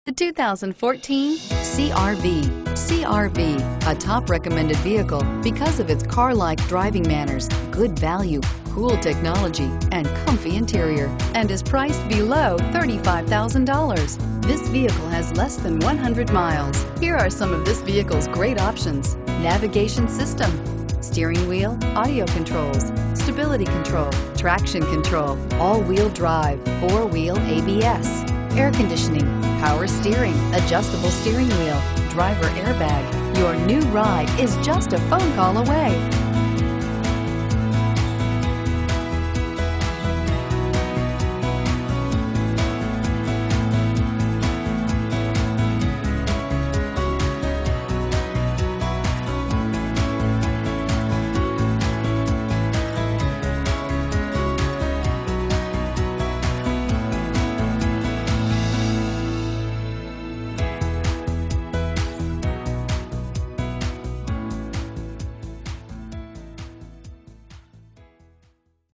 The 2014 CRV. CRV, a top recommended vehicle because of its car-like driving manners, good value, cool technology, and comfy interior, and is priced below $35,000. This vehicle has less than 100 miles. Here are some of this vehicle's great options: navigation system, steering wheel audio controls, stability control, traction control, all-wheel drive, four-wheel ABS, air conditioning, power steering, adjustable steering wheel, driver airbag. Your new ride is just a phone call away.